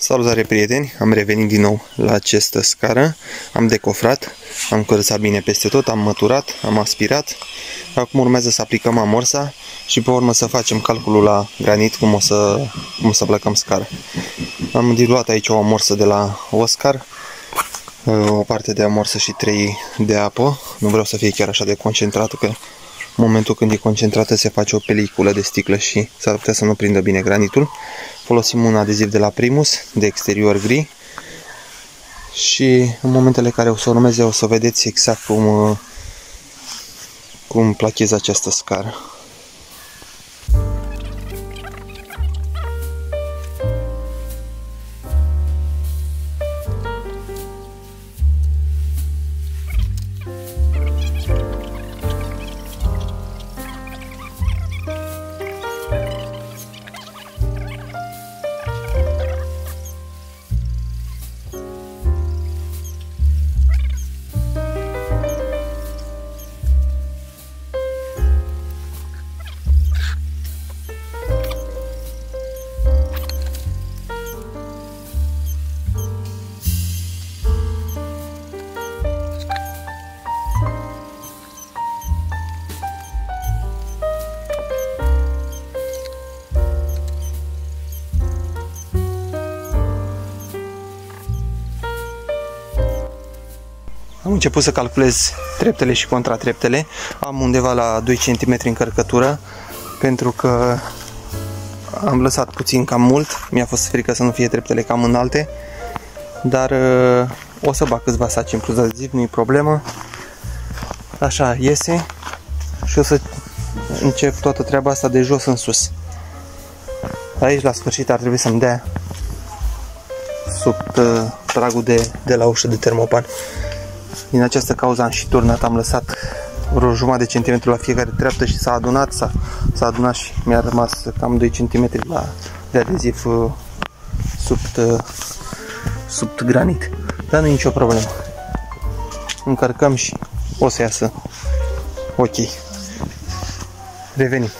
Salutare prieteni, am revenit din nou la această scară, am decofrat, am curățat bine peste tot, am măturat, am aspirat. Acum urmează să aplicăm amorsa și pe urmă să facem calculul la granit cum o să plăcăm scara. Am diluat aici o amorsă de la Oscar, o parte de amorsă și 3 de apă. Nu vreau să fie chiar așa de concentrată, că în momentul când e concentrată se face o peliculă de sticlă și s-ar putea să nu prindă bine granitul. Folosim un adeziv de la Primus, de exterior gri. Și în momentele care o să urmeze o să vedeți exact cum plachez această scară. Am început să calculez treptele și contratreptele. Am undeva la 2 cm încărcătură, pentru că am lăsat puțin cam mult. Mi-a fost frică să nu fie treptele cam înalte, dar o să bag câțiva saci în plus de adeziv, nu-i problemă. Așa iese și o să încep toată treaba asta de jos în sus. Aici la sfârșit ar trebui să-mi dea sub pragul de la ușă de termopan. Din această cauză am și turnat, am lăsat vreo jumătate de centimetru la fiecare treaptă și s-a adunat și mi-a rămas cam 2 cm de adeziv sub granit. Dar nu e nicio problemă. Încărcăm și o să iasă ok. Revenim.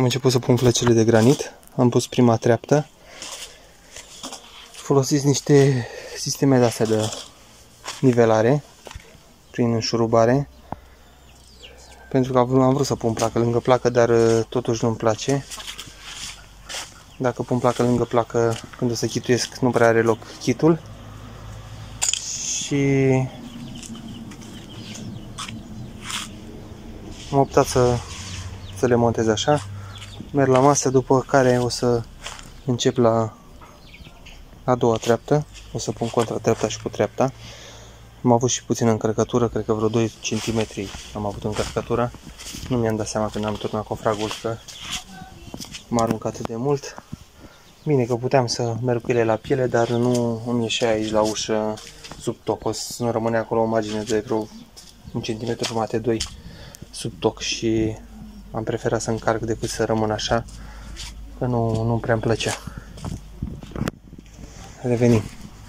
început să pun plăcile de granit. Am pus prima treaptă. Folosiți niște sisteme de-astea de nivelare prin înșurubare. Pentru că am vrut să pun placă lângă placă, dar totuși nu-mi place. Dacă pun placă lângă placă, când o să chituiesc, nu prea are loc chitul. Și am optat să le montez așa. Merg la masă, după care o să încep la a doua treaptă. O să pun contra treapta și cu treapta. Am avut și puțină încărcătură, cred că vreo 2 cm am avut încărcătura. Nu mi-am dat seama când am turnat cofragul că m-a aruncat atât de mult. Bine că puteam să merg cu ele la piele, dar nu îmi ieșea aici la ușă sub toc. O să rămâne acolo o margine de vreo 1,5 cm, 2 sub toc și am preferat să încarc decât să rămân așa, că nu prea îmi plăcea. Revenim.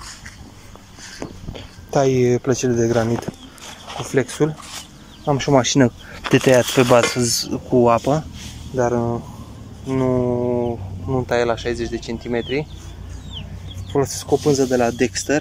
Tai plăcile de granit cu flexul. Am și o mașină de tăiat pe bază cu apă, dar nu taie la 60 de cm. Folosesc o pânză de la Dexter.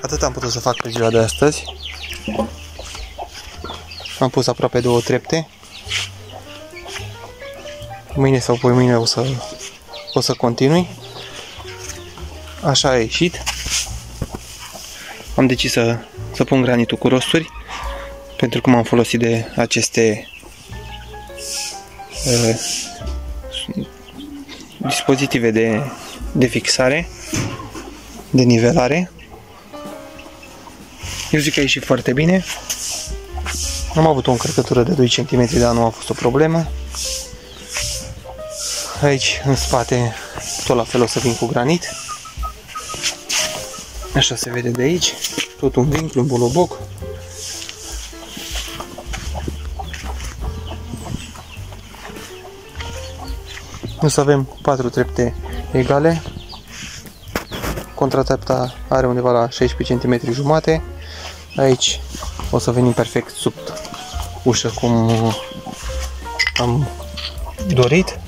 Atât am putut să fac pe ziua de astăzi. Am pus aproape 2 trepte. Mâine sau poimâine o să continui. Așa a ieșit. Am decis să pun granitul cu rosturi, pentru că m-am folosit de aceste dispozitive de fixare, de nivelare. Eu zic că a ieșit foarte bine. Am avut o încărcătură de 2 cm, dar nu a fost o problemă. Aici, în spate, tot la fel o să vin cu granit. Așa se vede de aici. Tot un vinclu, un boloboc. O să avem 4 trepte egale. Contratrepta are undeva la 16 cm jumate. Aici o să venim perfect sub ușă cum am dorit.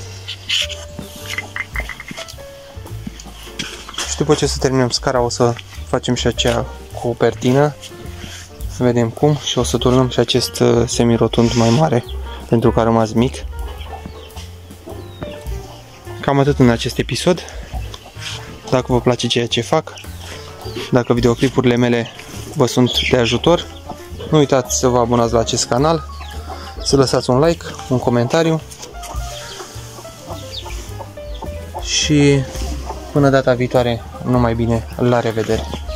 Și după ce să terminăm scara o să facem și aceea cu o pertină. Să vedem cum. Și o să turnăm și acest semirotund mai mare, pentru că a rămas mic. Cam atât în acest episod. Dacă vă place ceea ce fac, dacă videoclipurile mele vă sunt de ajutor, nu uitați să vă abonați la acest canal, să lăsați un like, un comentariu și până data viitoare, numai bine, la revedere!